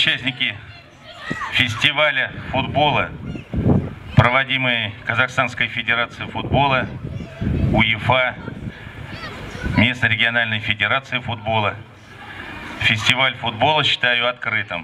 участники фестиваля футбола, проводимый Казахстанской Федерацией футбола, УЕФА, местной региональной федерации футбола. Фестиваль футбола считаю открытым.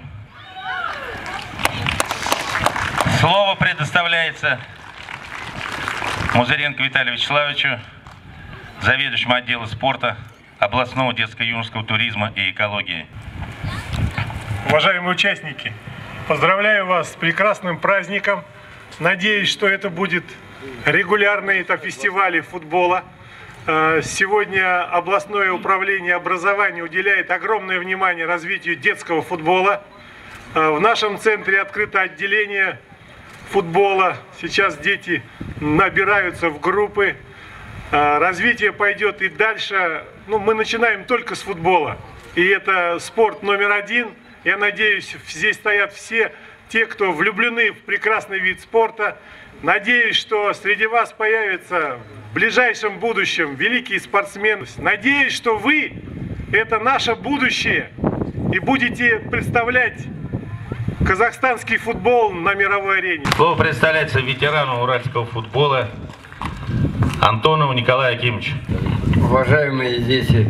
Слово предоставляется Музыренко Виталию Вячеславовичу, заведующему отдела спорта, областного детско-юношеского туризма и экологии. Уважаемые участники, поздравляю вас с прекрасным праздником. Надеюсь, что это будет регулярный фестиваль футбола. Сегодня областное управление образования уделяет огромное внимание развитию детского футбола. В нашем центре открыто отделение футбола. Сейчас дети набираются в группы. Развитие пойдет и дальше. Мы начинаем только с футбола. И это спорт номер один. Я надеюсь, здесь стоят все те, кто влюблены в прекрасный вид спорта. Надеюсь, что среди вас появятся в ближайшем будущем великие спортсмены. Надеюсь, что вы – это наше будущее и будете представлять казахстанский футбол на мировой арене. Слово представляется ветерану уральского футбола Антонову Николаю Акимовичу. Уважаемые дети,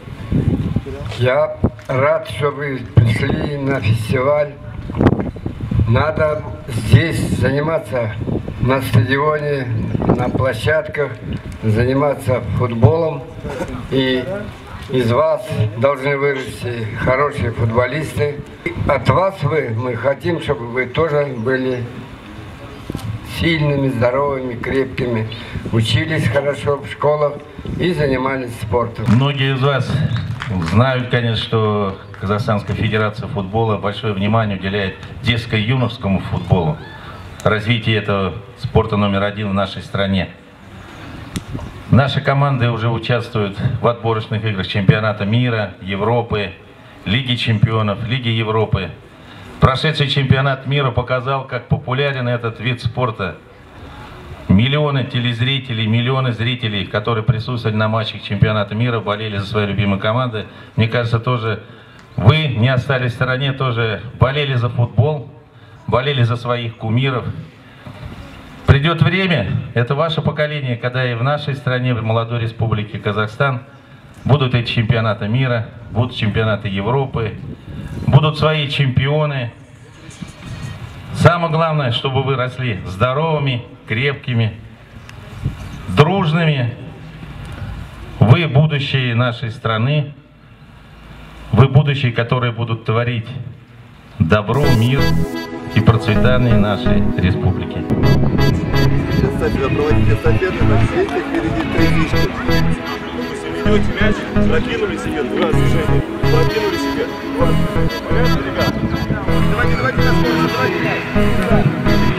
я рад, что вы пришли на фестиваль. Надо здесь заниматься на стадионе, на площадках, заниматься футболом. И из вас должны вырасти хорошие футболисты. От вас мы хотим, чтобы вы тоже были сильными, здоровыми, крепкими, учились хорошо в школах и занимались спортом. Многие из вас знают, конечно, что Казахстанская Федерация футбола большое внимание уделяет детско-юношескому футболу, развитию этого спорта номер один в нашей стране. Наши команды уже участвуют в отборочных играх чемпионата мира, Европы, Лиги чемпионов, Лиги Европы. Прошедший чемпионат мира показал, как популярен этот вид спорта. Миллионы телезрителей, миллионы зрителей, которые присутствовали на матчах чемпионата мира, болели за свои любимые команды. Мне кажется, тоже вы не остались в стороне, тоже болели за футбол, болели за своих кумиров. Придет время, это ваше поколение, когда и в нашей стране, в молодой республике Казахстан, будут эти чемпионаты мира, будут чемпионаты Европы, будут свои чемпионы. Самое главное, чтобы вы росли здоровыми, крепкими, дружными. Вы будущее нашей страны, вы будущее, которые будут творить добро, мир и процветание нашей республики. Представьте, проводите эстафету, на свете впереди 3 фишки. Вы ведете мяч, закинули себе 2 движения, закинули себе 2 движения. Понятно, ребят? Давайте на скорость, давайте.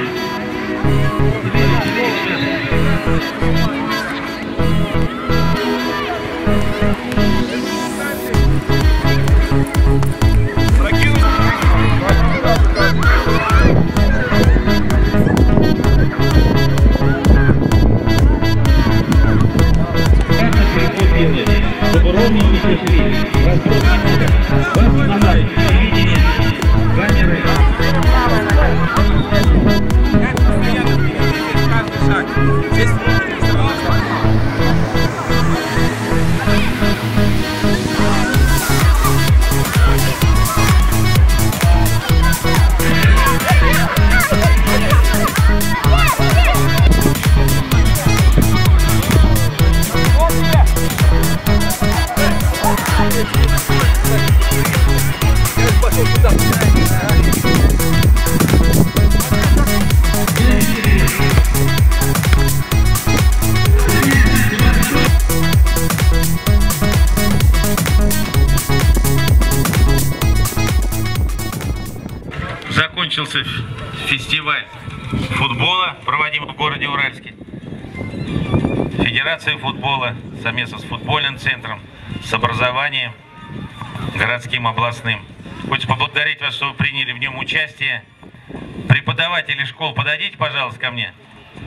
Закончился фестиваль футбола, проводимый в городе Уральске. Федерация футбола совместно с футбольным центром, с образованием городским, областным. Хочу поблагодарить вас, что вы приняли в нем участие. Преподаватели школ, подойдите, пожалуйста, ко мне.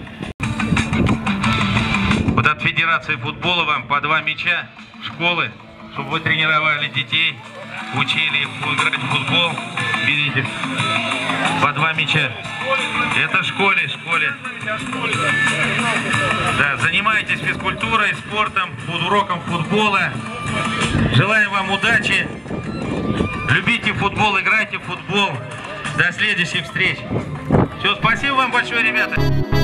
Вот от Федерации футбола вам по 2 мяча школы, чтобы вы тренировали детей, учили их играть в футбол. Видите, против по 2 мяча. Это в школе. Да, занимайтесь физкультурой, спортом, уроком футбола. Желаем вам удачи. Любите футбол, играйте в футбол. До следующих встреч. Все, спасибо вам большое, ребята.